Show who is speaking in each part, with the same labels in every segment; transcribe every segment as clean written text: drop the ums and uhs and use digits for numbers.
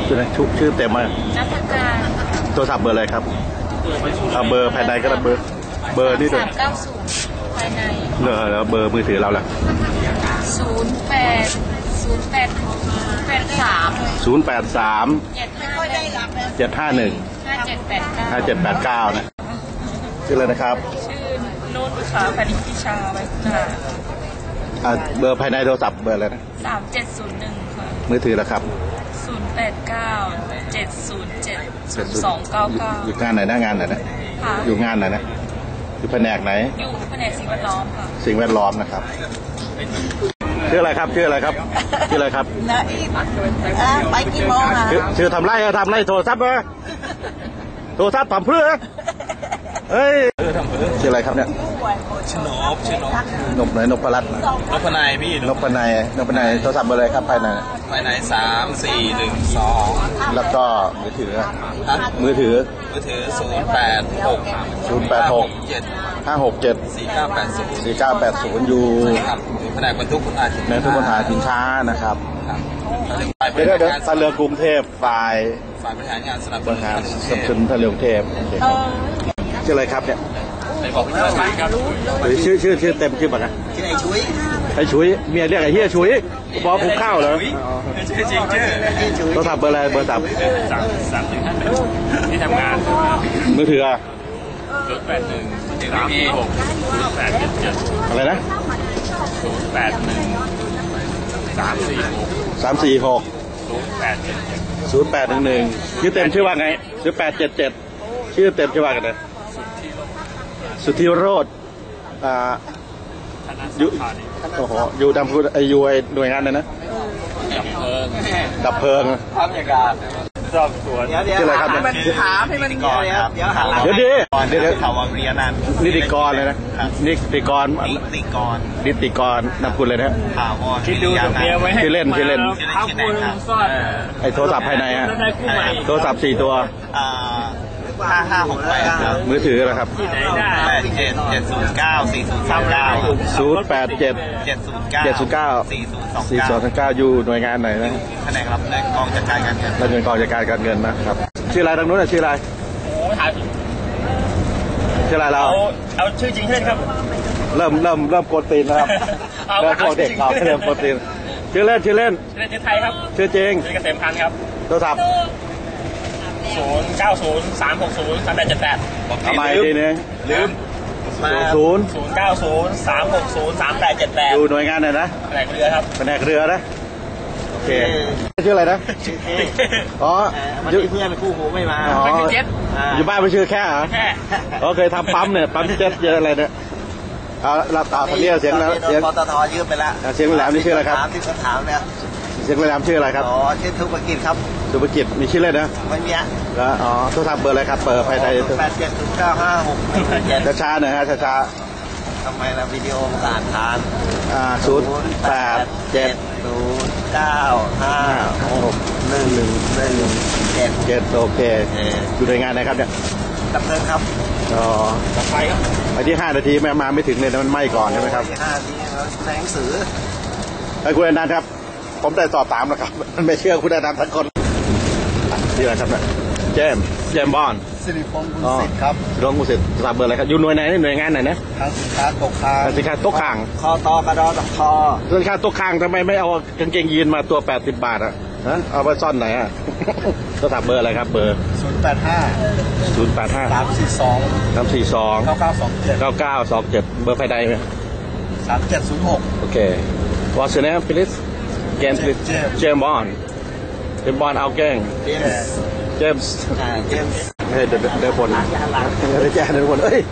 Speaker 1: ชื่อเต็มมา
Speaker 2: นักการ
Speaker 1: โทรศัพท์เบอร์อะไรครับเอาเบอร์ภายในก็ได้เบอร์นี่ด้วย
Speaker 2: 390ภายใน
Speaker 1: แล้วเบอร์มือถือเราล่ะ
Speaker 2: 0803
Speaker 1: 751 5789นะชื่ออะไรนะครับ
Speaker 2: ชื่อโน้ตภาษาพนิชพิชาไว้
Speaker 1: เบอร์ภายในโทรศัพท์เบอร์อะไรนะ
Speaker 2: 3701ค่ะ
Speaker 1: มือถือแล้วครับ
Speaker 2: 0897070299
Speaker 1: อยู่งานไหนหน้างานไหนนะอยู่งานไหนนะอยู่แผนกไหน
Speaker 2: อยู่แผนกสิ่งแวดล้อมค่ะ
Speaker 1: สิ่งแวดล้อมนะครับชื่ออะไรครับชื่ออะไรครับ
Speaker 2: ไปกี่โมงอ่ะ
Speaker 1: ชื่อทำไรโทรศัพท์ทำเพื่อเฮ้ยชื่ออะไรครับเนี่ย
Speaker 3: ชื่อนบ
Speaker 1: ไหนนพรัตน์
Speaker 3: นพนายพี่
Speaker 1: นพนายโทรศัพท์เบอร์อะไรครับภายใน
Speaker 3: 3412
Speaker 1: แล้วก็มือถือ086 อยู่
Speaker 3: แผนกบรรทุกอา
Speaker 1: ในทุกคนหาสินค้านะครับเดี๋ยวท่าเรือกรุงเทพฝ่าย
Speaker 3: บริหารงานสนับส
Speaker 1: นุนท่าเรือกรุงเทพชื่ออะไรครับเนี่ย
Speaker 3: บอกพี่ชายครับ
Speaker 1: ชื่อเต็มชื่อป่ะนะ
Speaker 3: ชื่อไ
Speaker 1: อ้ชุยเมียเรียกไอ้เฮียชุยบอกผูกข้าวเหรอ
Speaker 3: ชื่อจริงชื่อ
Speaker 1: โทรศัพท์เบอร์อะไรเบอร์3
Speaker 3: ที่ทำงาน
Speaker 1: มือถือ
Speaker 3: 081 346 0877
Speaker 1: อะไรนะ
Speaker 3: 081
Speaker 1: 346 0811ชื่อเต็มชื่อว่าไง0877ชื่อเต็มชื่อว่ากันเลยสุทธิโรจน์อยู่ดำพูดอยู่หน่วยงานเลยนะดับเพลิง
Speaker 3: ทำอย่างการสอบสวน
Speaker 1: ชื่ออะไรครับ
Speaker 3: มันถามให้มันก่อนเดี๋ยว
Speaker 1: ข่าววังเรียนันนิติกรเลยนะนิติกรนำคุณเลยนะ
Speaker 3: คิดดู
Speaker 1: ชื่อเล่นไอโทรศัพท์ภายในฮะโทรศัพท์4 ตัว
Speaker 3: 556ไป
Speaker 1: มือถือนะครับ
Speaker 3: 087
Speaker 1: อยู่หน่วยงานไหนนะ
Speaker 3: แผนกรับเงินกองจัดการการเงิน
Speaker 1: กองจัดการการเงินนะครับชื่ออะไรทางนู้นชื่ออะไรชื่ออะไรเรา
Speaker 3: เอาชื่อจริงเล่นครับ
Speaker 1: เริ่มกดตีนนะครับเริ่มเด็กเราเริ่มกดตีนชื่อเล่น
Speaker 3: ชื่อไทยครับ
Speaker 1: ชื่อจริง
Speaker 3: เกษมพันธ์ครับ
Speaker 1: โทรศัพท์
Speaker 3: 090 360 3878
Speaker 1: ทำไมทีนึง
Speaker 3: ลืม090 360 3878
Speaker 1: อยู่หน่วยงานไหนนะ
Speaker 3: แผนกเรือครับ
Speaker 1: แผนกเรือนะโอเคชื่ออะไรนะอ๋อ
Speaker 3: เพื่อนคู่หูไม่มา
Speaker 1: อยู่บ้านไม่ชื่อแค่เหรอเคยทำปั๊มเนี่ยปั๊มเจ็ตเยอะอะไรเนี่ยเราต่อทะเลเสียงแล้ว
Speaker 3: เสียงปตทยืมไปแล้ว
Speaker 1: เสียงแหลมนี่ชื่ออะไรครับ
Speaker 3: ที่เขาถามเนี่ย
Speaker 1: เสียงแหลมชื่ออะไรครับ
Speaker 3: ชื่อธุรกิจครับ
Speaker 1: ธุรกิจมีชื่อเล่นนะ
Speaker 3: ไม่มี
Speaker 1: แล้วโทรศัพท์เบอร์อะไรครับเบอร์ภายใน
Speaker 3: 870956
Speaker 1: ช้าหน่อยฮะช้า
Speaker 3: ทำไมเราวิดีโออ่านทาน
Speaker 1: 0879561117โอเคอยู่ในงานไหนครับเนี่ย
Speaker 3: ดับเพลิงครับ
Speaker 1: ดับไฟครับไปที่5 นาทีมาไม่ถึงเลยมันไหม้ก่อนใช่ไหมครับ
Speaker 3: 5 นาทีแสงสื่อ
Speaker 1: คุณอนันต์ครับผมได้สอบถามแล้วครับมันไม่เชื่อคุณอนันต์ทั้งคนนี่อะไรครับเนี่ยเจมบอน
Speaker 3: สิริพงศ์บุญสิทธิ์ครับ
Speaker 1: บุญสิทธิ์ทราบเบอร์อะไรครับอยู่หน่วยไหนหน่วยงานไหนนะ
Speaker 3: ทางสินค้าตกค้าง
Speaker 1: สินค้าตกค้าง
Speaker 3: คอตกระดอตกคอ
Speaker 1: สินค้าตกค้างทำไมไม่เอากางเกงยีนมาตัว80 บาทอ่ะเอาไปซ่อนไหนอ่ะโทรศัพท์เบอร์อะไรครับเบอร์
Speaker 3: 085 342 9927
Speaker 1: เบอร์ภายในไหม
Speaker 3: 3706
Speaker 1: โอเค What's your name please Again please James BondเอาแกงJames เฮ้ยเดี๋ยวผลแจ้งเดี๋ยวผลเฮ้ย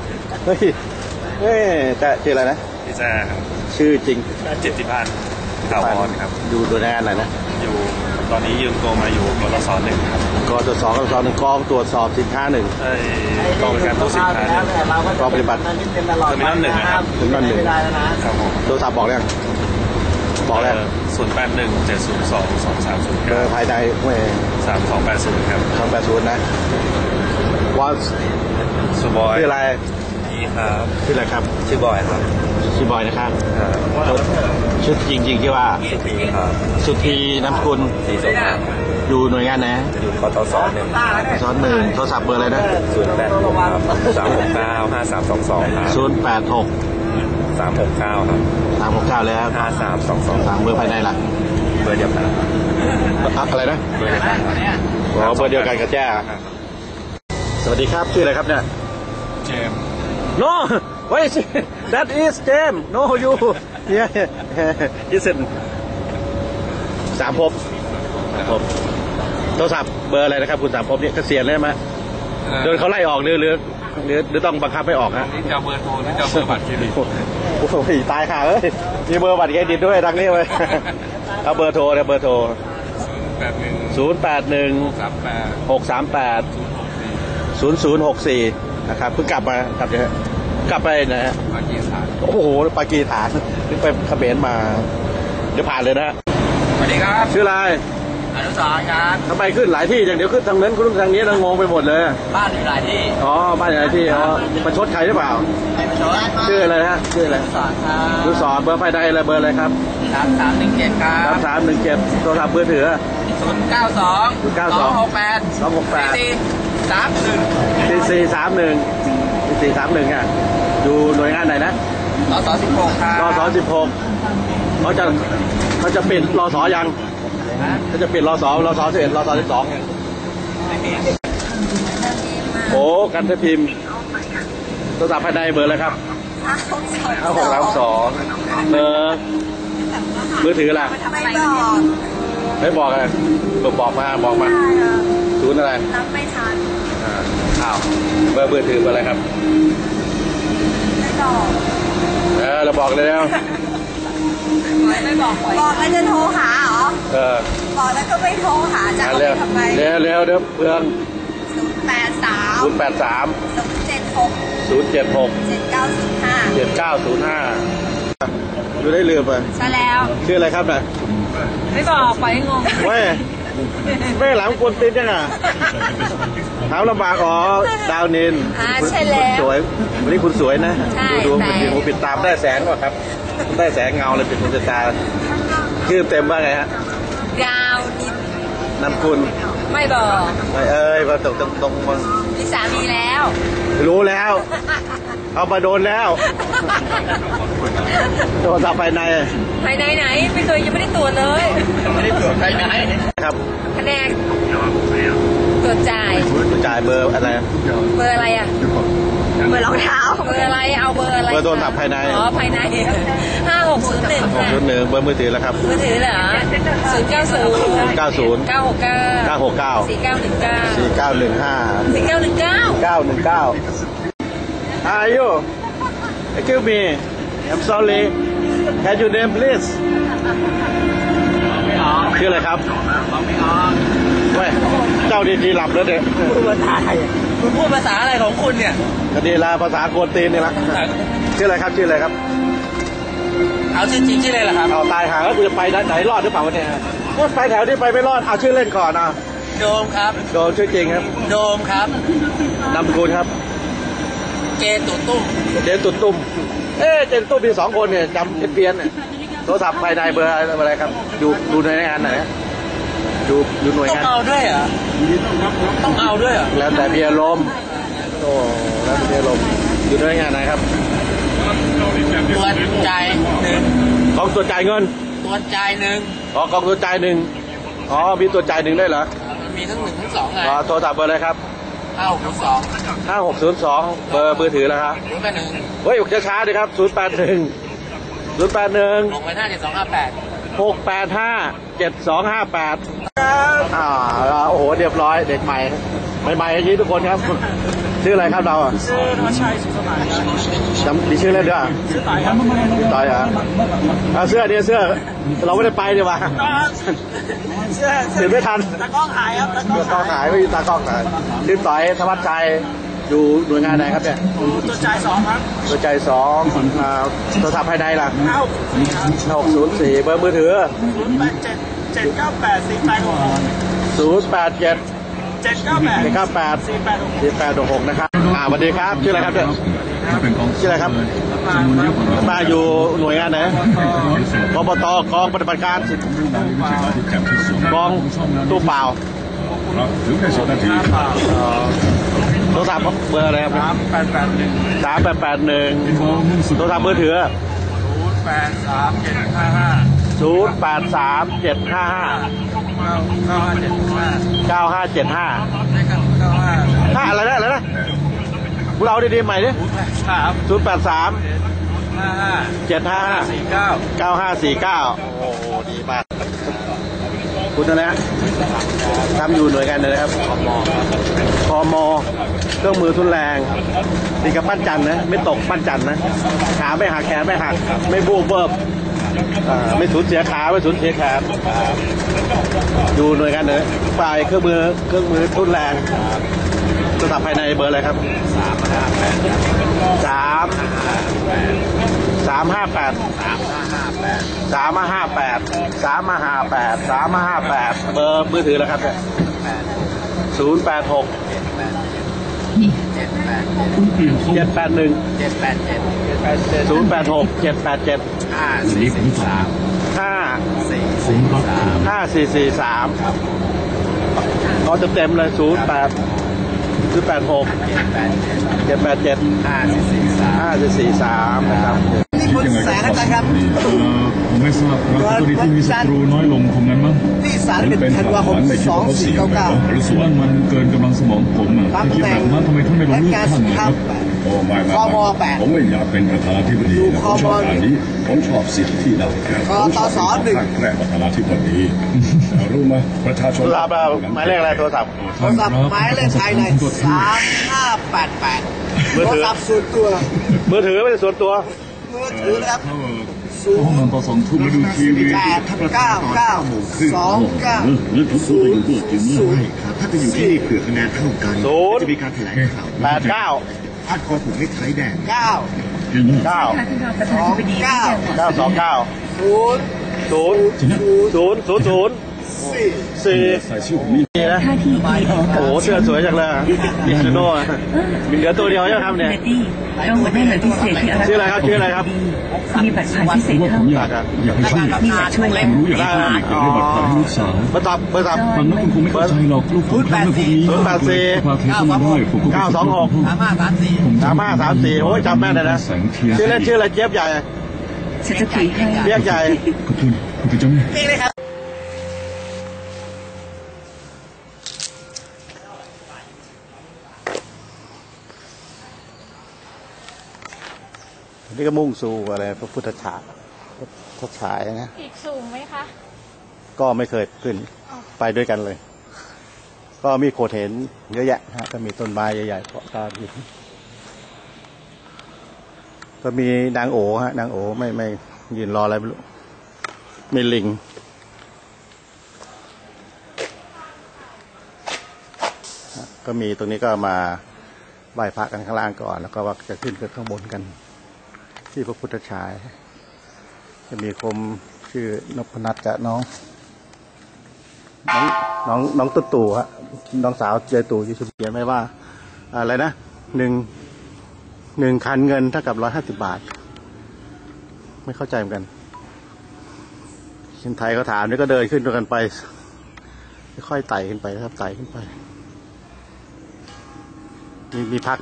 Speaker 1: แต่ชื่ออะไรนะ
Speaker 3: พี่แจ้
Speaker 1: ชื่อจริง
Speaker 3: จิตติพันธ์ถาวรครับ
Speaker 1: อยู่ตัวงานอะไรนะ
Speaker 3: อยู่ตอนนี้ยืมตัวมาอยู่กตส1ครับ
Speaker 1: กตส1กองตรวจสอบสินค้า1
Speaker 3: กองการตู้สินค้า
Speaker 1: 1กองปฏิบัติ
Speaker 3: เทอร์มินอล1นะครับ
Speaker 1: เทอร์มินอล1ครับผมโทรศัพท์บอกแล้ว
Speaker 3: 081 702 2309
Speaker 1: เบอร์ภายใน
Speaker 3: 3280ครับ
Speaker 1: 280นะว่า
Speaker 3: สุบอย
Speaker 1: ชื่ออะไร
Speaker 3: ครับ
Speaker 1: ชื่ออะไรครับ
Speaker 3: ชื่อบอยครับ
Speaker 1: ชื่อบอยนะครับชื่อจริงๆที่ว่า
Speaker 3: สุธีครับ
Speaker 1: สุธีนามสกุล
Speaker 3: ศรีสมภาร
Speaker 1: อยู่หน่วยงานไหน
Speaker 3: อยู่คทศ1
Speaker 1: ซ้อนหนึ่งโทรศัพท์เบอร์อะไรนะ
Speaker 3: 086ครับ369 5322ครับ
Speaker 1: 086
Speaker 3: 369ครับ
Speaker 1: 369แล้ว
Speaker 3: 5322
Speaker 1: 3เบอร์ภายในหลัก
Speaker 3: เบอร์เดียวกัน
Speaker 1: อะไรนะ
Speaker 3: เบอร์เดียวกัน
Speaker 1: อ๋อเบอร์เดียวกันกับแจ้สวัสดีครับชื่ออะไรครับเนี่ย
Speaker 3: เจม
Speaker 1: No wait that is James no you yeah listen สามภพโทรศัพท์เบอร์อะไรนะครับคุณสามภพเนี่ยเกษียณแล้วไหมโดนเขาไล่ออกหรือต้องบังคับให้ออกฮะ
Speaker 3: นี่จะเบอร์โทรนี่จะเบอร์บัตรเครดิต
Speaker 1: โอ้โหตายค่ะเอ้ยมีเบอร์บัตรเครดิตด้วยดังนี้เลยเอาเบอร์โทรนะเบอร์โทร081
Speaker 3: 38
Speaker 1: 638 0064นะครับเพิ่งกลับไปนะฮะ
Speaker 3: ปากีสถาน
Speaker 1: โอ้โหปากีสถานเพิ่งไปเขมรมาเดี๋ยวผ่านเลยนะ
Speaker 3: สวัสดีครับ
Speaker 1: ชื่ออะไร
Speaker 3: อนุสรณ์ครับ
Speaker 1: ทำไมขึ้นหลายที่อย่างเดียวขึ้นทางนั้นขึ้นทางนี้แล้วงงไปหมดเลย
Speaker 3: บ้านอยู่หลายที่
Speaker 1: อ๋อบ้านหลายที่อ๋อประชดใครหรือเปล่า
Speaker 3: ไม่ประชด
Speaker 1: ชื่ออะไรฮะชื่ออะไร
Speaker 3: สอนครับ
Speaker 1: ดูสอนเบอร์ไฟใดอะไรเบอร์อะไรครับ
Speaker 3: 3317ครับ
Speaker 1: 3317โทรศัพท์มือถือ
Speaker 3: 092 268
Speaker 1: 4431 4431อ่ะอยู่หน่วยงานไหนนะ
Speaker 3: ส16ครับ
Speaker 1: รอสอ16เขาจะปิดรอสอยังเขาจะปิดรอสอ11รอสอ12ยังโอ้กันทพิมพ์โทรศัพท์ภายในเบอร์อะไรครับ5632เบอร์มือถือล่ะ
Speaker 2: ไม่บอก
Speaker 1: ไม่บอกอะไรบอกมาศูนย์อะไร
Speaker 2: รับไม่ทัน
Speaker 1: อ้าวเบอร์มือถือเบอร์อะไรครับ
Speaker 2: ไม่บอก
Speaker 1: เราบอกเลยแล้ว
Speaker 2: ไม่บอกบอกแล้วจะโทรหาเหรอ บอกแล้วก็ไม่โทรหาจะเอาไปทำไม
Speaker 1: เร็วเพื่อน
Speaker 2: 083
Speaker 1: 083
Speaker 2: 076
Speaker 1: 076
Speaker 2: 7905
Speaker 1: อยู่ได้ลืมไป
Speaker 2: ใช่แล้ว
Speaker 1: ชื่ออะไรครับน่ะ
Speaker 2: ไม่บอกไปงง
Speaker 1: เว้ยไม่หลังคนติดยังอ่ะถามลำบากอ๋อดาวนิน
Speaker 2: ใช่แล้ว
Speaker 1: สวยวันนี้คุณสวยนะ
Speaker 2: ใช่
Speaker 1: ดู
Speaker 2: แต่
Speaker 1: ผมปิดตามได้แสงว่ะครับ ได้แสงเงาเลยปิดดวงตาชื่อเต็มว่าไงฮะ
Speaker 2: ดาวนิน
Speaker 1: นามคุณ
Speaker 2: ไม่บอก
Speaker 1: ไม่มาตรงมัน
Speaker 2: มีสามีแล้ว
Speaker 1: รู้แล้ว เอามาโดนแล้วโดนจับภายใน
Speaker 2: ภายในไหนไม่เคยยังไม่ได้ตรวจเลย
Speaker 3: ไม่ได้ตรวจภายใน
Speaker 1: ครับ
Speaker 2: แผนกตรวจจ่าย
Speaker 1: จ่ายเบอร์อะไร
Speaker 2: เบอร์อะไรอ่ะเบอร์รองเท้าเบอร์อะไรเอาเบอร์อะไร
Speaker 1: เบอร์โทรศัพท์ภายใน
Speaker 2: อ๋อภายใน5601ค่ะ
Speaker 1: 601เบอร์มือถือแล้วครับ
Speaker 2: มือถือเหรอ090
Speaker 1: 90
Speaker 2: 969
Speaker 1: 969
Speaker 2: 4919
Speaker 1: 4915
Speaker 2: 4919
Speaker 1: 919 How are you? Excuse me. I'm sorry. Can you name please? ชื่ออะไรครับเว้ยเจ้าดีๆหลับแล้วเด็ก
Speaker 3: พูดภาษาไทยคุณพูดภาษาอะไรของคุณเนี่ย
Speaker 1: คดีลาภาษาโกนตีนนี่ละชื่ออะไรครับ
Speaker 3: เอาชื่อจริงชื่ออะไรล่ะครับ
Speaker 1: เอาตายหาแล้วกูจะไปไหนรอดหรือเปล่าวะเนี่ยว่าไปแถวที่ไปไม่รอดเอาชื่อเล่นก่อนนะ
Speaker 3: โดมครับ
Speaker 1: โดนชื่อจริงครับ
Speaker 3: โดมครับ
Speaker 1: นามสกุลครับ
Speaker 3: เจตุ่ตุ้ม
Speaker 1: เจนตุ้มเจนตุ้มมี2 คนเนี่ยจำเพี้ยนเนี่ยโทรศัพท์ภายในเบอร์อะไรครับดูในงานไหนดูหน่วย
Speaker 3: ต้อง
Speaker 1: งาน
Speaker 3: เอาด้วยเหรอต้องเอาด้วยเหรอ
Speaker 1: แล้วแต่มีอารมณ์โอ้แล้วแต่มีอารมณ์อยู่หน่วยงานไหนครับ
Speaker 3: ตรวจจ่าย1
Speaker 1: กองตรวจจ่ายเงิน
Speaker 3: ตรวจจ่าย1
Speaker 1: กองตรวจจ่าย1อ๋อมีตรวจจ่าย1ได้เหรอ
Speaker 3: มันมีทั้ง1ทั้ง2ไง
Speaker 1: โทรศัพท์เบอร์อะไรครับ
Speaker 3: 5602
Speaker 1: 5602เบอร์มือถือแล้วครับ
Speaker 3: 081
Speaker 1: เฮ้ยช้าๆดิครับ081 081
Speaker 3: 685 7258
Speaker 1: 685 7258โอ้โหเรียบร้อยเด็กใหม่อย่างนี้ทุกคนครับชื่ออะไรครับเรา
Speaker 4: ชื่อธวัชชัยสุขสมานครับ
Speaker 1: จำมีชื่อเล่นด้วย
Speaker 4: ชื่อต่อยครับ
Speaker 1: ต่อยเหรอเสื้อเนี่ยเสื้อเราไม่ได้ไปดีกว่า
Speaker 4: เสื้อ
Speaker 1: เดี๋ยวไม่ทัน
Speaker 4: ตากล้องหายครับตากล้อง
Speaker 1: ตาขายไม่มีตากล้องขายชื่อต่อยธวัชชัยอยู่หน่วยงานไหนครับเนี่ย
Speaker 4: ตัวจ่าย2ครับ
Speaker 1: ตัวใจ2โทรศัพท์ภายในล่ะ
Speaker 4: 9
Speaker 1: 604เบอร์มือถือ
Speaker 4: 087 798 486
Speaker 1: 087
Speaker 4: 798
Speaker 1: 4866นะครับสวัสดีครับชื่ออะไรครับเนี่ยชื่ออะไรครับมาอยู่หน่วยงานไหนกบตกองปฏิบัติการกองตู้เปล่าโทรศัพท์เบอร์อะไรครับ3881โทรศัพท์มือถือ083-755-9575ถ้าอะไรนะพวกเราดีๆใหม่ดิ083-755-9549โอ้โหดีมากคุณนะทำอยู่หน่วยงานเลยนะครับพมเครื่องมือทุนแรงตีกับปั้นจันนะไม่ตกปั้นจันนะขาไม่หักแขนไม่หักไม่บูบเบิบไม่สูญเสียขาไม่สูญเสียแขนอยู่หน่วยงานเลยฝ่ายเครื่องมือทุนแรงโทรศัพท์ภายในเบอร์อะไรครับ358เบอร์มือถือแล้วครับ086 781 5443เขาเต็มเลย086 787-5443นะครับ
Speaker 4: นี่คุณแสงอาจารย์ครับ
Speaker 5: ผมไม่ทราบครับกรณีที่มีศัตรูน้อยลงคงนั้นมั้ง
Speaker 4: ที่31 ธันวาคม 2499
Speaker 5: รู้สึกว่ามันเกินกำลังสมองผมอ่ะถ้าคิดแบบนั้นทำไมท่านไม่ลงเลือกท่านนะครับ
Speaker 6: โอ้ไม่ผมไม่อยากเป็นประธานาธิบดีนะผมชอบการนี้ผมชอบสิทธิที่ได้ผมชอบเป็นแรกประธานาธิบดีรู้ไหมประชาชน
Speaker 1: หมายเลขอะไรโทรศัพท์
Speaker 4: หมายเลขภายใน3588โทรศัพท์ส่วนตัว
Speaker 1: มือถือไม่ใช่ส่วนตัว
Speaker 4: มือถือนะครับ
Speaker 5: ห้องนอนต่อ2 ทุ่มมาดูทีวี
Speaker 6: หรือผมพูดไปดูจริงๆครับถ้าจะอยู่ที่เผื่อคะแนนเท่ากันจะมีการแถลงข่าวถ้าคอผมไม่ใช้แดง
Speaker 4: 9
Speaker 1: ใส่ชื่อผมนี่นะโอ้โหเสื้อสวยจังเลยมิซูโน่มีเหลือตัวเดียวใช่ไหมครับเนี่ยชื่ออะไรครับ
Speaker 5: มีบัตรผ่านพิเศษครับอยากให้ช่วย
Speaker 1: มีบัตรช่วยแล้ว
Speaker 5: รู้อยากให้บัตรผ่านให้ลูกสาว
Speaker 1: เบอร์ตับ
Speaker 5: ฟังแล้วคุณคงไม่เข้าใจหรอกลูกผมทำเรื่องพวกนี้พาเทสมาได้ผมก็
Speaker 1: 3534โอ้ยจำแม่นเลยนะชื่อเล่นชื่ออะไรเจี๊ยบใหญ่เรียกใหญ่
Speaker 5: ขอบคุณเป็นเจ้าแม่
Speaker 1: นี่ก็มุ่งสู่อะไรพระพุทธฉายนะ
Speaker 2: อีกสูงไหมคะ
Speaker 1: ก็ไม่เคยขึ้นไปด้วยกันเลยก็มีโขดเห็นเยอะแยะฮะก็มีต้นไม้ใหญ่ๆเกาะกลางอยู่ก็มีนางโอไม่ยืนรออะไรไม่รู้มีลิงก็มีตรงนี้ก็มาไหว้พระกันข้างล่างก่อนแล้วก็ว่าจะขึ้นข้างบนกันที่พระพุทธฉายจะมีคมชื่อนพนัทกับน้องตู่ฮะน้องสาวเจตู่ยูชูเขียนไว้ว่าอะไรนะหนึ่งคันเงินเท่ากับ150 บาทไม่เข้าใจเหมือนกันคนไทยเขาถามนี่ก็เดินขึ้นกันไปค่อยไต่ขึ้นไปนะครับไต่ขึ้นไปมีพัก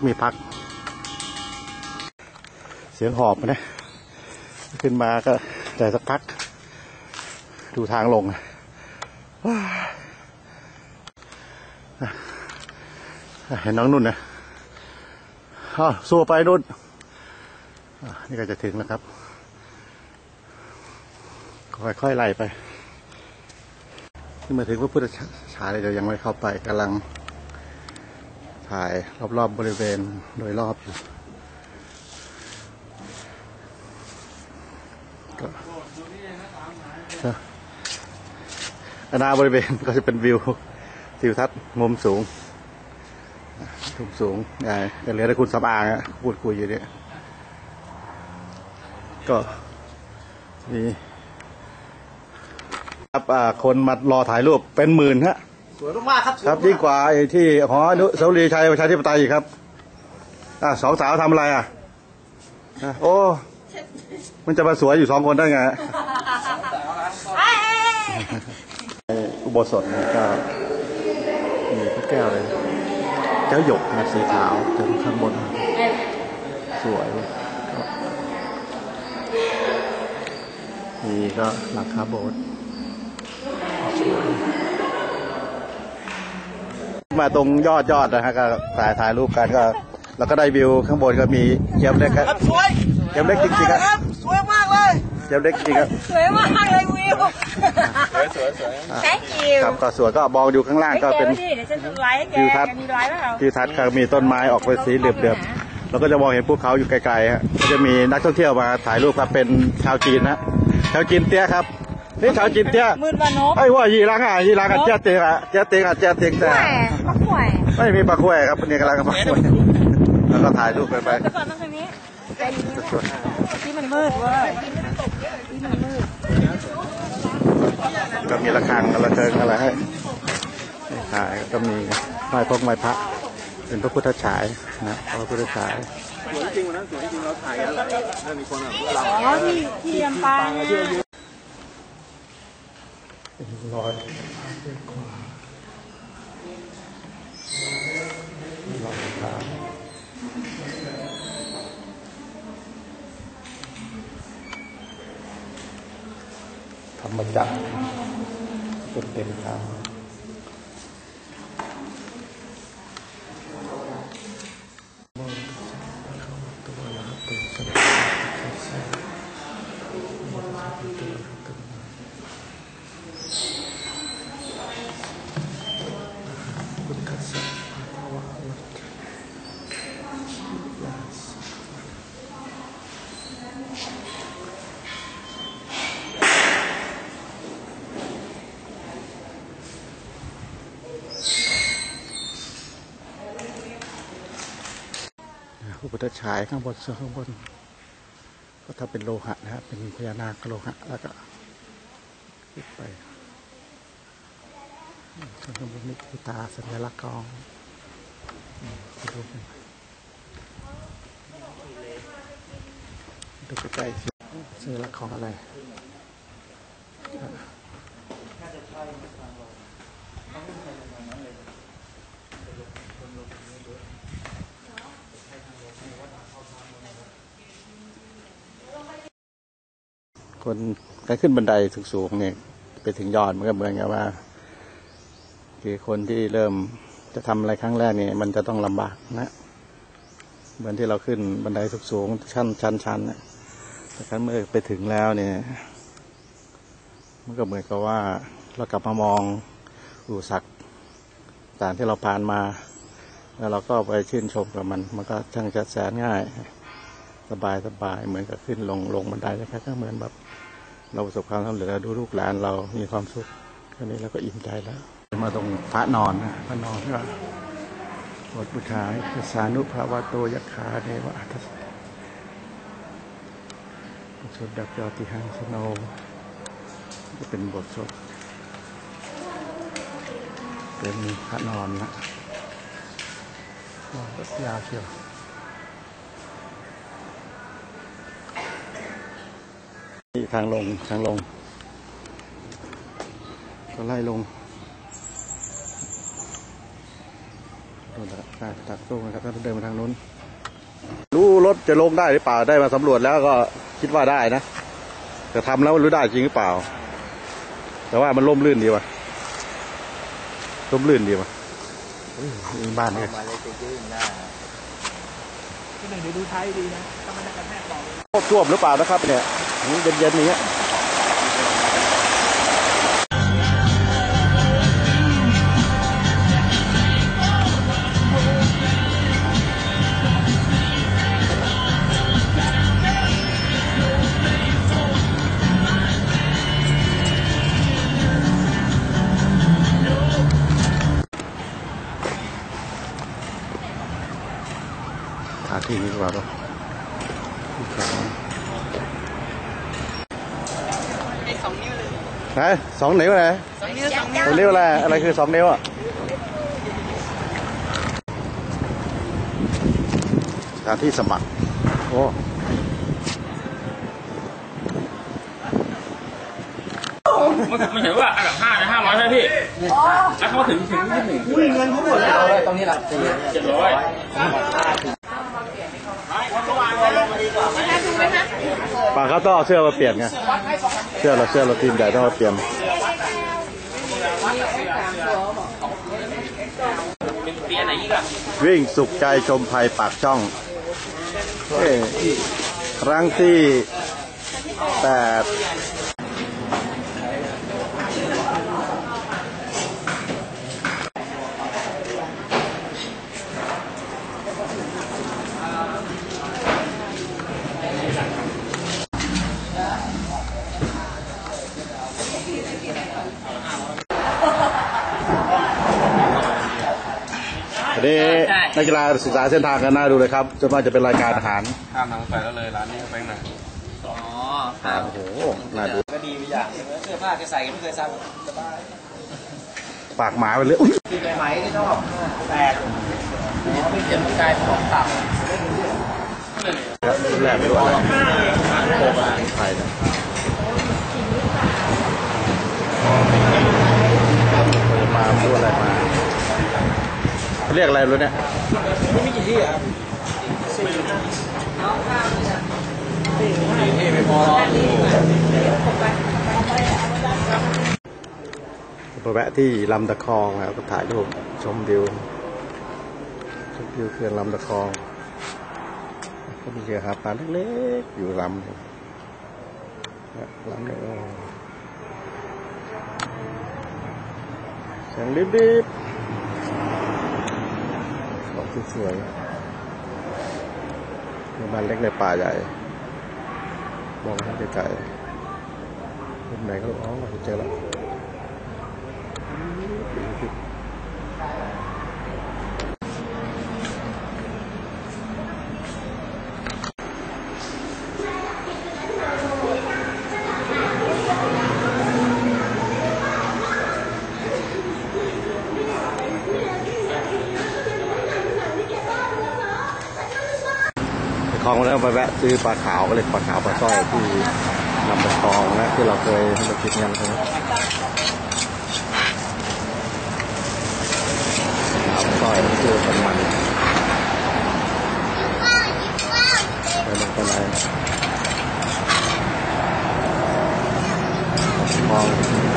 Speaker 1: เสียงหอบนะขึ้นมาก็แต่สักพักดูทางลงเห็นน้องนุ่นนะสู้ไปนุ่นนี่ก็จะถึงแล้วครับค่อยๆไล่ไปนี่มาถึงพระพุทธฉายเลยเดี๋ยวยังไม่เข้าไปกำลังถ่ายรอบๆบริเวณโดยรอบอยู่บริเวณก็จะเป็นวิวทิวทัศน์มุมสูงเหลือแต่คุณสำอางพูดคุยอยู่เนี่ยก็มีครับคนมารอถ่ายรูปเป็นหมื่นฮะ
Speaker 4: สวยมากครับ
Speaker 1: ครับยิ่งกว่าไอ้ที่หออนุสาวรีย์ชัยประชาธิปไตยอีกครับสองสาวทำอะไรโอ้มันจะมาสวยอยู่2 คนได้ไงอุโบสถก็มีพระแก้วเลยแก้วหยกนะสีขาวถึงข้างบนสวยนี่ก็หลังคาโบสถ์มาตรงยอดนะฮะก็ถ่ายรูปกันก็แล้วก็ได้วิวข้างบนก็มีเจี๊ยบเล็กครับ
Speaker 4: สวย
Speaker 1: เจี๊ยบเล็กจริงๆครับ
Speaker 4: สวยมากเลย
Speaker 1: เจี๊ยบเล็กจริงครับ
Speaker 2: สวยมากเลยวิวThank you
Speaker 1: ครับก็สวยก็มองอยู่ข้างล่างก็เป็นวิวทัศน์ทิวทัศน์ก็มีต้นไม้ออกเป็นสีเหลือบๆแล้วก็จะมองเห็นภูเขาอยู่ไกลๆฮะก็จะมีนักท่องเที่ยวมาถ่ายรูปครับเป็นชาวจีนนะชาวจีนเตี้ยครับนี่ชาวจีนเตี้ย
Speaker 2: มืดบ้านนก
Speaker 1: ไอ้ว่ายีรังเจ้าเตียงแต่ไม่มีปลาแควครับนี่กำลังปลาแควแล้วก็ถ่ายรูปไป
Speaker 2: ที่มันมืดเว้ยที่มันมืด
Speaker 1: ก็มีระฆังระเชิงอะไรให้ถ่ายก็มีไม้พกไม้พระเป็นพระพุทธฉายนะพระพุทธฉาย
Speaker 3: สวยจริงวันนั้นสวยจริงเราถ่ายกันแล้วมีคนแบบ
Speaker 2: เราที่ลำปาง
Speaker 1: ร้อยธรรมจักรเต็มทางพระพุทธฉายข้างบนก็ถ้าเป็นโลหะนะครับเป็นพญานาคโลหะแล้วก็ขึ้นไปข้างบนนี่คือตาสัญลักษณ์กองดูใกล้ๆสัญลักษณ์ของอะไรคนการขึ้นบันไดสูงๆเนี่ยไปถึงยอดมันก็เหมือนกับว่าคือคนที่เริ่มจะทำอะไรครั้งแรกเนี่ยมันจะต้องลำบากนะเหมือนที่เราขึ้นบันไดสูงๆชันนะแต่ครั้งเมื่อไปถึงแล้วเนี่ยมันก็เหมือนกับว่าเรากลับมามองอุปสรรคต่างที่เราผ่านมาแล้วเราก็ไปชื่นชมกับมันก็ช่างจะแสนง่ายสบายเหมือนกับขึ้นลงบันไดนะครับก็เหมือนแบบเราประสบความสำเร็จแล้วดูลูกหลานเรามีความสุขแค่นี้เราก็อิ่มใจแล้วมาตรงพระนอนนะพระนอนก็บทบูชาสานุภาวะโตยัคขาเนวะอัตสสวดดับยอติหังสโนจะเป็นบทสวดเป็นพระนอนนะนอนก็ยาวเชียวทางลงก็ไล่ลงตักตู้นะครับถ้าเดินมาทางนู้นรู้รถจะลงได้หรือเปล่าได้มาสำรวจแล้วก็คิดว่าได้นะแต่ทำแล้วรู้ได้จริงหรือเปล่าแต่ว่ามันล่มลื่นดีว่ะบ้านเนี่ย
Speaker 4: ที่หนึ่งดูไทยดีนะถ้ามันกระแทกต่อ
Speaker 1: ท่วมหรือเปล่านะครับเนี่ยเย็นๆนี้ที่นี้ว่า2 นิ้วเลยไหน2 นิ้วไหน2 นิ้วอะไรคือ2 นิ้วอ่ะสถานที่สมัครโอ้
Speaker 3: ไม่เห็นว่าอันดับ5นะ500ใช่พี่แล้วเขาถึงที่1เงินเขาหมดแล้วตรงนี้ละ700
Speaker 1: ป่าเขาต้องเอาเสื้อมาเปลี่ยนไงเสื้อเราทีมใหญ่ต้องมาเปลี่ยนวิ่งสุขใจชมภัยปากช่องครั้งที่8นี่นักกีฬาศึกษาเส้นทางกันน่าดูเลยครับจนว่าจะเป็นรายการอาหาร
Speaker 3: ข้ามทางรถไฟแล้วเลยร้านนี้ไปไหน
Speaker 1: โอ้โหน่าดู
Speaker 4: ก็ดีไปอย่างเสื้อผ้าจะใส่ไม่เคยซักสบาย
Speaker 1: ปากหมาไปเลย
Speaker 4: ตีใบไม้ที่ชอบแต่ไม่เจ็บกายของต่ำ
Speaker 1: แรกไปด้วยไทยนะมาพูดอะไรมาเรียกอะไรรู้เนี่ย
Speaker 4: ไม่มีกี่ที่อ่ะ4 ที่ไม่พอ
Speaker 1: ไปแวะที่ลำตะคองครับถ่ายรูปชมวิวเขื่อนลำตะคองก็มีเรือหาปลาเล็กๆอยู่ลำนึงเสียงดิบๆของสวยๆมีบ้านเล็กในป่าใหญ่มองให้ไกลๆเป็นไหนก็อ๋อเจอแล้วคลองแล้วไปแวะซื้อปลาขาวก็เลยปลาขาวปลาสร้อยที่ลำตะคองนะที่เราเคยทำกิจงานกันนะขาวสร้อยคือมันไปลงไปไหนคลอง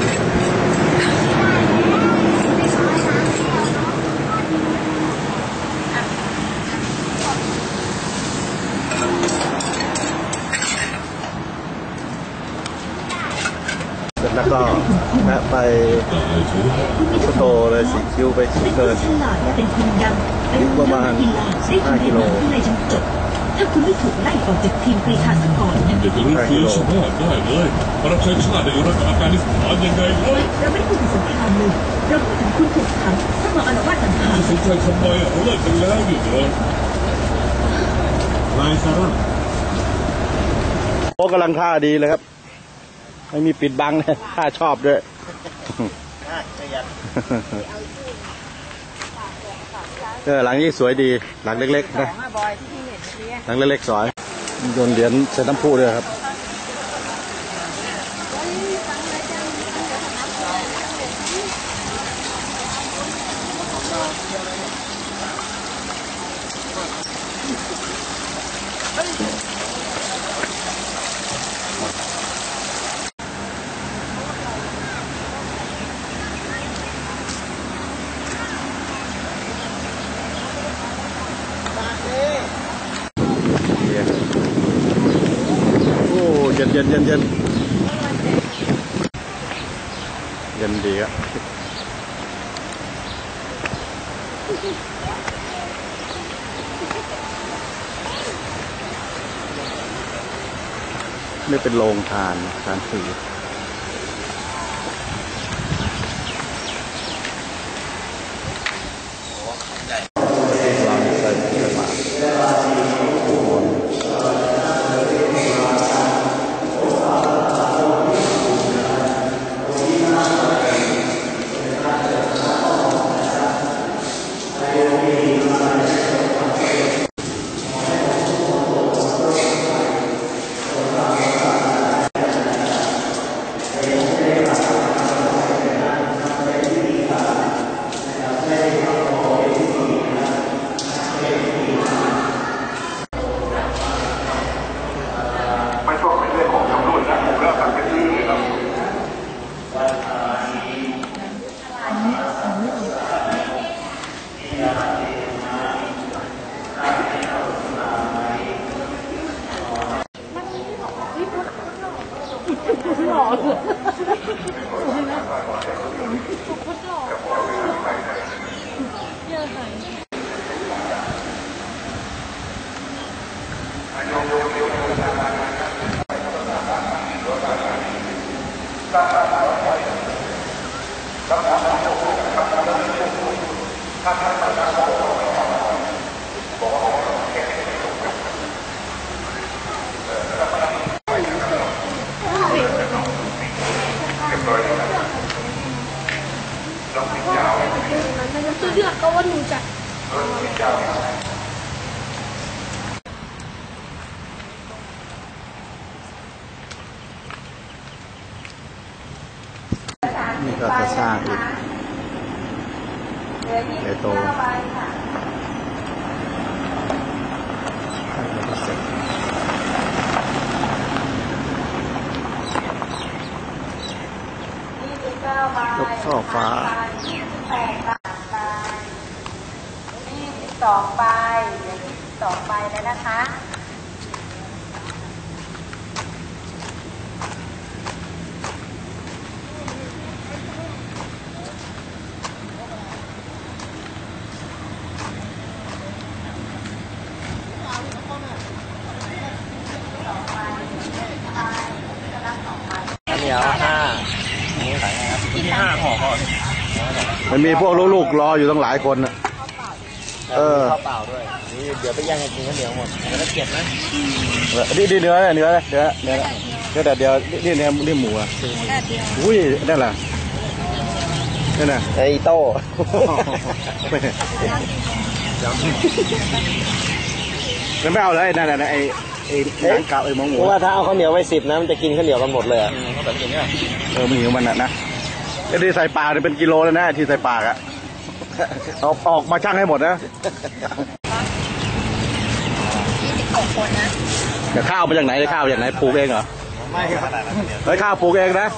Speaker 1: แล้วก็แวะไปพุทโธเลย4 คิวไปสูงเกินอยู่ประมาณ15 กิโล
Speaker 7: ถ้าคุณไม่ถูกไล่ออกจากทีมกรีฑาสกร
Speaker 6: เด็กรุ่นฟื้นชนะได้เลยรับใช้ชาติในอิรักอาการนิสถานยังไงเลย
Speaker 7: เราไม่ได้พูดถึงสงครามเลยเราพูดถึงคุณถูกขังถ้ามาอาละวาดต่างหาก
Speaker 6: สนใจทำไมเราเลิกกันแล้วอยู่เหรอนายซาร่า
Speaker 1: โอ้กำลังท่าดีเลยครับไม่มีปิดบังเลยท่าชอบด้วยหลังนี้สวยดีหลังเล็กๆนะหลังเล็กๆสวยโยนเหรียญใส่น้ำพุด้วยครับโอ้เย็นดีครับนี่เป็นโรงทานสี
Speaker 8: ตัวเลือกก็ว่าหนูจะ
Speaker 1: นี่ก็จะสร้างอีกใหญ่โตยกช่อฟ้า
Speaker 2: 22 ใบเหลือ22 ใบแล้วนะคะ
Speaker 4: เหนียว5
Speaker 3: ห่อ
Speaker 1: มันมีพวกลูกๆรออยู่ตั้งหลายคนนะ
Speaker 4: ข้าวเปล่าด้วยนี่เดี๋ยวไปย่างกินข้าวเหนียวหมดแล้วเก็บนะ
Speaker 1: นี่เนื้อแต่เดียวนี่หมูอ่ะอุ้ยนั่นแหละนั่นน่ะ
Speaker 4: ไอ้โต้
Speaker 1: แล้วไม่เอาเลยนั่นน่ะไอ้หนังกาบไอ้หมู
Speaker 4: เพราะว่าถ้าเอาข้าวเหนียวไว้10นะมันจะกินข้าวเหนียวกันหมดเลย
Speaker 1: มันหิวมันนะไอ้ที่ใส่ปากเนี่ยเป็นกิโลแล้วนะที่ใส่ปากอะเอาออกมาชั่งให้หมดนะ
Speaker 2: 26 คนนะ
Speaker 1: แต่ข้าวมาจากไหนข้าวจากไหนปลูกเองเหรอ
Speaker 4: ไม่ครับ
Speaker 1: ข้าวปลูกเองนะ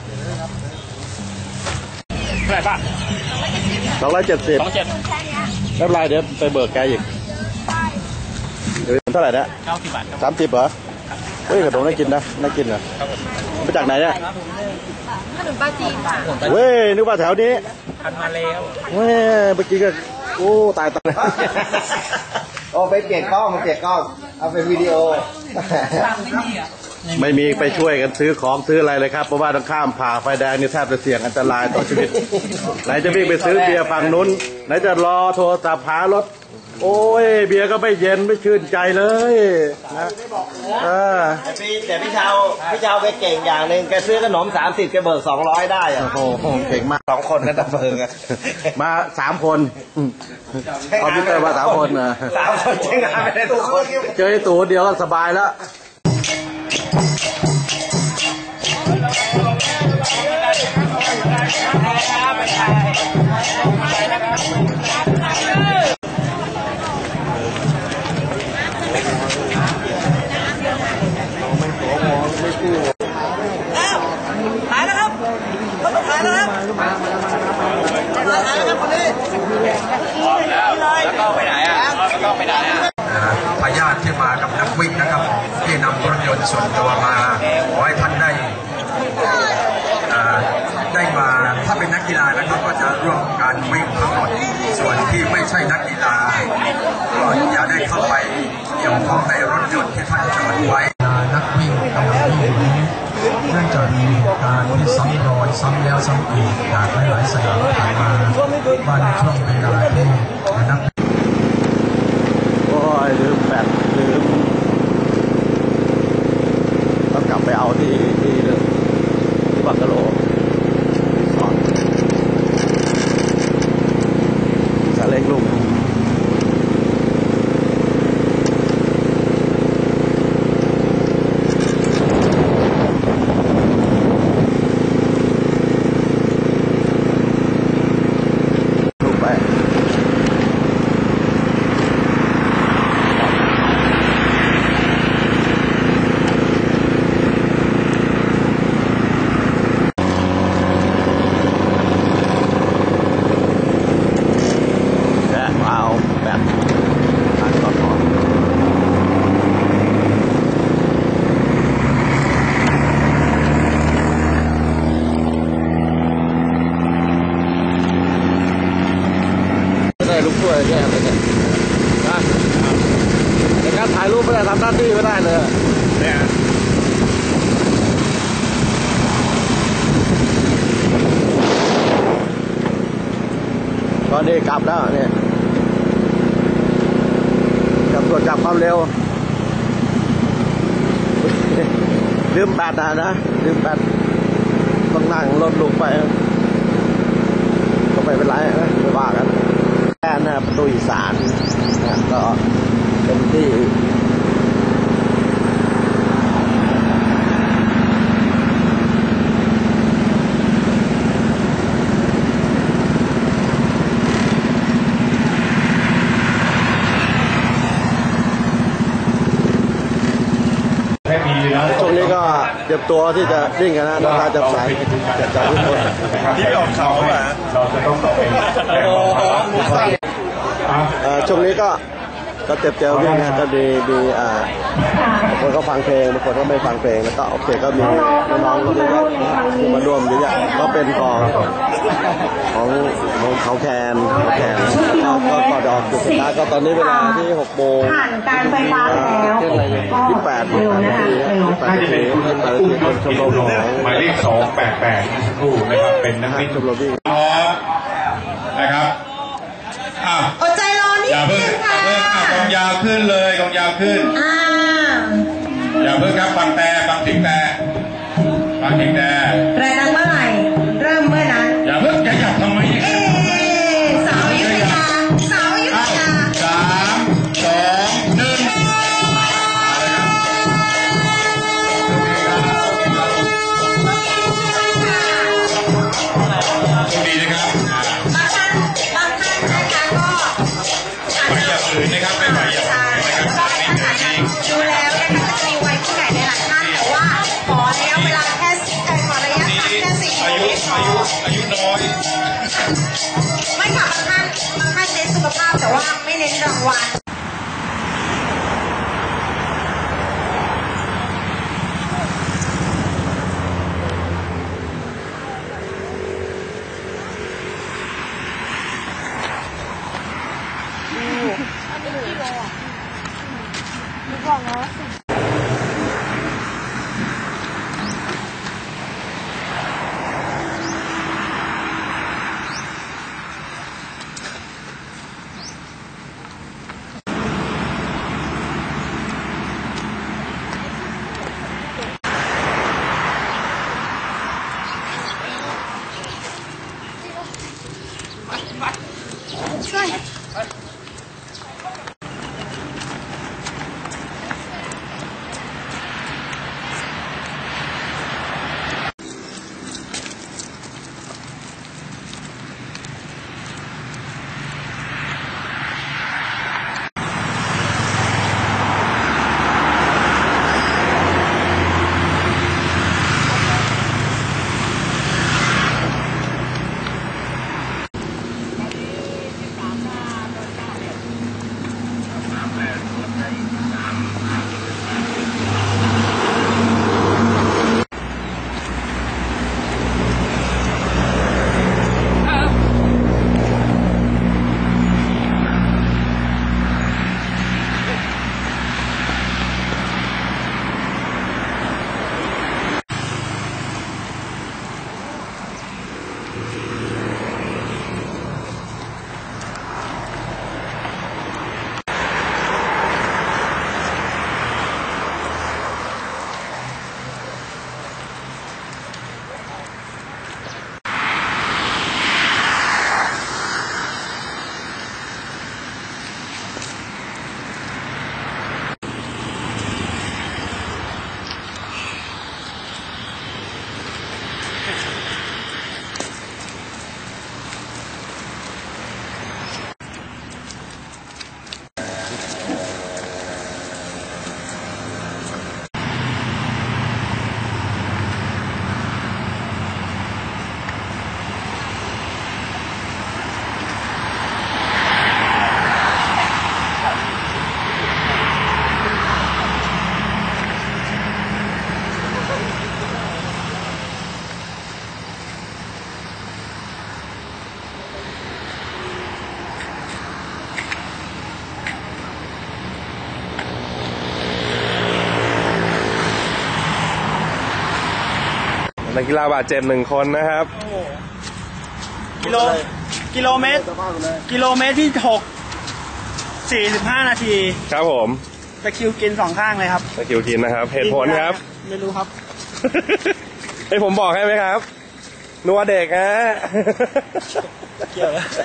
Speaker 3: เท่าไหร่ป่ะ
Speaker 1: 270ไม่เป็นไรเดี๋ยวไปเบิกแกอีกเดี๋ยวเท่าไหร่นะ
Speaker 3: 90 บาทครับ
Speaker 1: 30เหรอเฮ้ยขนมน่ากินนะน่ากินเหรอมาจากไหนเนี่ย
Speaker 2: ขนมป้าจีนค่ะ
Speaker 1: เว้ยนึกว่าแถวนี้
Speaker 3: ทันมาแล้ว
Speaker 1: เว้ยเมื่อกี้ก็โอ้ตาย
Speaker 4: เอาไปเปลี่ยนกล้องเอาเป็นวิดีโอ
Speaker 1: ไม่มีไปช่วยกันซื้อของซื้ออะไรเลยครับเพราะว่าต้องข้ามผ่าไฟแดงนี่แทบจะเสี่ยงอันตรายต่อชีวิตไหนจะวิ่งไปซื้อเบียร์ฝั่งนู้นไหนจะรอโทรศัพท์หารถโอ้ยเบียร์ก็ไม่เย็นไม่ชื่นใจเลยนะ
Speaker 4: แต่พี่ชาวไปเก่งอย่างหนึ่งแกซื้อขนม30แกเบิก200ได้อะ
Speaker 1: โอ้โหเก่งมาก
Speaker 4: 2 คนนะตะเบิง
Speaker 1: มา3 คนคอมพิวเตอร์มา3 คนนะ
Speaker 4: 3 คนใช้งานไม่ได้ทุกคน
Speaker 1: เจอตัวเดียวก็สบายแล้ว
Speaker 2: ถ่ายนะครับถ่ายนะครับคนนี้
Speaker 3: แล้วก็ไปไหน
Speaker 9: พญาติที่มากับนักวิ่งนะครับที่นำรถยนต์ส่วนตัวมาขอให้ท่านได้มาถ้าเป็นนักกีฬานะครับก็จะร่วมการวิ่งทั้งหมดส่วนที่ไม่ใช่นักกีฬาก็อย่าได้เข้าไปเกี่ยวข้องในรถยนต์ที่ท่านจอดไว้นักวิ่งกำลังวิ่งเนื่องจากมีเหตุการณ์ที่ซ้ำรอยซ้ำแล้วซ้ำอีกจากหลายๆสนามผ่านมาว่าในช่วงเวลาที่นัก
Speaker 1: โอ้ยลืมต้องกลับไปเอาที่บังกะโลสาเล็กลุงในการถ่ายรูปไม่ได้ทำหน้าที่ไม่ได้เลยเนี่ยตก็นี่กลับแล้วเนี่ยกับตรวจจับความเร็วลืมแบตนะลืมแบตต้องนั่งรถลุกไปก็ไม่เป็นไรนะไม่ว่ากันแค่นะประตูอีสานนะก็เป็นที่ช่วงนี้ก็เตรียมตัวที่จะวิ่งกันนะการจับสายจับทุกคนที่ออกเขาเราจะต้องต่อไปช่วงนี้ก็เตรียมตัววิ่งนะก็ดีบางคนก็ฟังเพลงบางคนก็ไม่ฟังเพลงแล้วก็โอเคก็มีน้องๆเยอะๆมาร่วมเยอะๆก็เป็นของเขาแคนก็ก่อนออกจุดสุดท้ายก็ตอนนี้เวลาที่6 โมง
Speaker 2: ผ่านการไฟฟ้าแล้ว
Speaker 1: 28 นาทีคนชมรมของ
Speaker 9: หมายเลข288สักครู่นะครับเป็นนักวิ่ง
Speaker 1: ชมรมวิ่ง
Speaker 9: นะครับ
Speaker 2: อดใจรอนิดนึงค่ะ
Speaker 9: กองยาวขึ้นเลยกองยาวขึ้นอย่าเพิ่งครับฟังถึงแต่
Speaker 2: แรงเมื่อไหร่เริ่มเมื่อนั้น
Speaker 9: อย่าเพิ่งขยับทำไม
Speaker 2: สาวยุทธยา
Speaker 9: 3 2 1ดีนะครับ
Speaker 2: บางท่านนะคะก็
Speaker 9: ไปอย่าฝืนนะครับไม่ไปอย่าฝืนนะครับ
Speaker 2: ดูแล้วนะคะจะมีวัยผู้ใหญ่ในหลายท่านแต่ว่าขอระยะเวลาแค่ขอระยะทางแค่4 นาที
Speaker 9: อายุน้อย
Speaker 2: ไม่ค่ะบางท่านเน้นสุขภาพแต่ว่าไม่เน้นรางวัล
Speaker 1: นักกีฬาบาดเจ็บ1 คนนะครับ
Speaker 4: กิโล
Speaker 10: กิโลเมตรที่6 45 นาที
Speaker 1: ครับผม
Speaker 10: ตะคริวกิน2 ข้างเลยครับ
Speaker 1: ตะคริวกินนะครับเหตุผลครับ
Speaker 10: ไม่รู้ครับ
Speaker 1: ให้ผมบอกให้ไหมครับนัวเด็กฮะ
Speaker 10: เกี่ยวแล้ว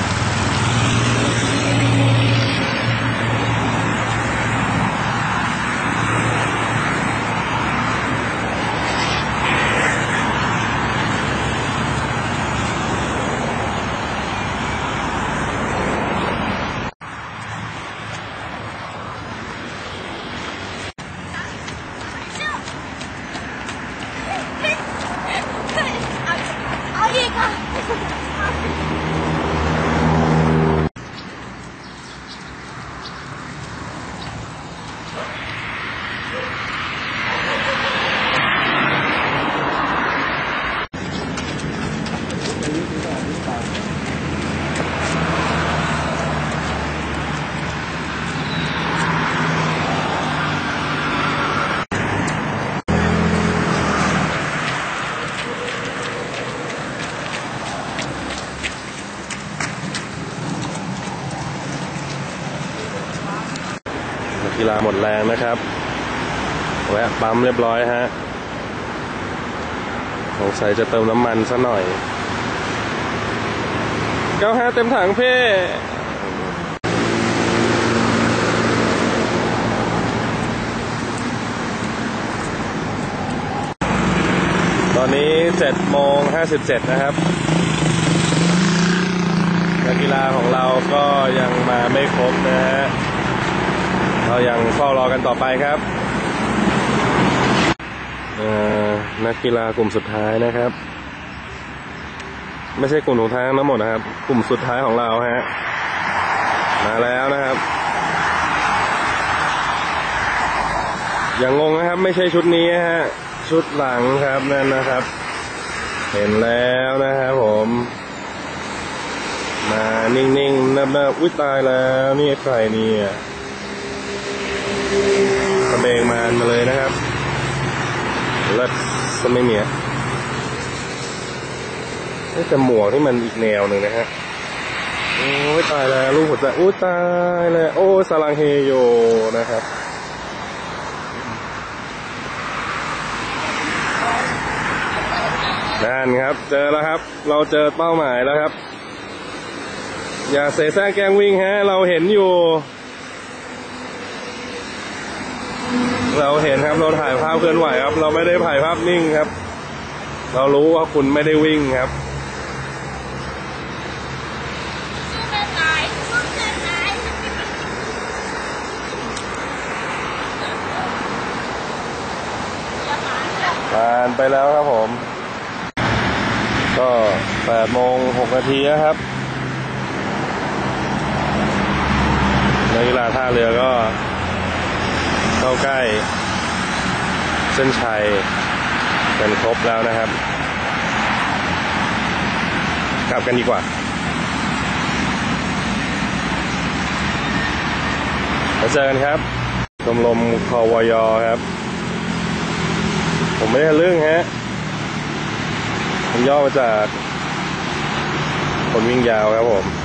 Speaker 8: เอาอีกค่ะ
Speaker 1: กีฬาหมดแรงนะครับแวะปั๊มเรียบร้อยฮะสงสัยจะเติมน้ำมันซะหน่อย95เต็มถังเพ่ตอนนี้7:57นะครับนักกีฬาของเราก็ยังมาไม่ครบนะฮะเรายังเฝ้ารอกันต่อไปครับนักกีฬากลุ่มสุดท้ายนะครับไม่ใช่กลุ่มสุดท้ายทั้งหมดนะครับกลุ่มสุดท้ายของเราฮะมาแล้วนะครับอย่างงงนะครับไม่ใช่ชุดนี้ฮะชุดหลังครับนั่นนะครับเห็นแล้วนะครับผมมานิ่งๆเนิบๆอุ้ยตายแล้วนี่ใครเนี่ยกระเบงมาเลยนะครับเลิศก็ไม่มีแต่หมวกที่มันอีกแนวหนึ่งนะฮะโอ้ยตายแล้วลูกหัวใจโอ้ยตายแล้วโอ้สลังเฮโยนะครับนั่นครับเจอแล้วครับเราเจอเป้าหมายแล้วครับอย่าเสแสร้งแกล้งวิ่งฮะเราเห็นอยู่เราเห็นครับเราถ่ายภาพเคลื่อนไหวครับเราไม่ได้ถ่ายภาพนิ่งครับเรารู้ว่าคุณไม่ได้วิ่งครับผ่านไปแล้วครับผมก็8:06 นาทีนะครับนักกีฬาท่าเรือก็เข้าใกล้เส้นชัยกันครบแล้วนะครับกลับกันดีกว่าแล้วเจอกันครับชมรมควย.ครับผมไม่ได้ทะลึ่งฮะผมย่อมาจากคนวิ่งยาวครับผม